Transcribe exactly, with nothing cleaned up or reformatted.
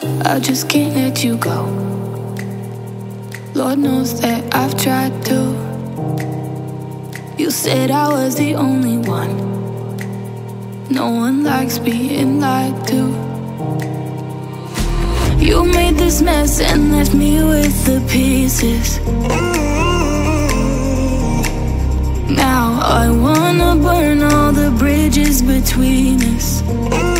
I just can't let you go. Lord knows that I've tried to. You said I was the only one. No one likes being lied to. You made this mess and left me with the pieces. Now I wanna burn all the bridges between us.